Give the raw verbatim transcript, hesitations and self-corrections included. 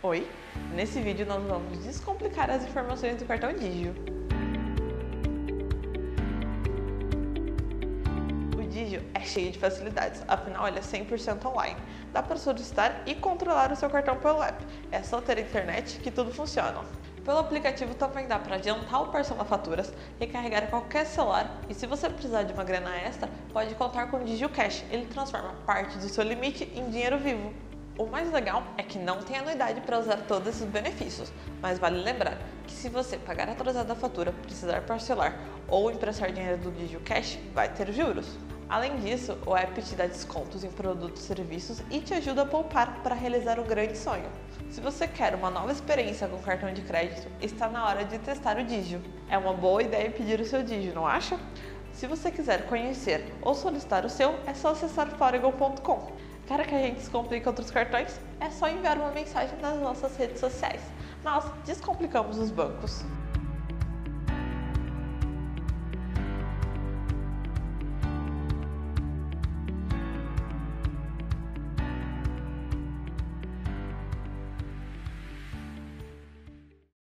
Oi! Nesse vídeo nós vamos descomplicar as informações do cartão Digio. O Digio é cheio de facilidades, afinal ele é cem por cento online. Dá para solicitar e controlar o seu cartão pelo app. É só ter internet que tudo funciona. Pelo aplicativo também dá para adiantar ou parcelar faturas, recarregar qualquer celular e se você precisar de uma grana extra, pode contar com o Digio Cash. Ele transforma parte do seu limite em dinheiro vivo. O mais legal é que não tem anuidade para usar todos esses benefícios, mas vale lembrar que se você pagar atrasada a fatura, precisar parcelar ou emprestar dinheiro do Digio Cash, vai ter juros. Além disso, o app te dá descontos em produtos e serviços e te ajuda a poupar para realizar um grande sonho. Se você quer uma nova experiência com cartão de crédito, está na hora de testar o Digio. É uma boa ideia pedir o seu Digio, não acha? Se você quiser conhecer ou solicitar o seu, é só acessar foregon ponto com. Quer que a gente descomplique outros cartões? É só enviar uma mensagem nas nossas redes sociais. Nós descomplicamos os bancos.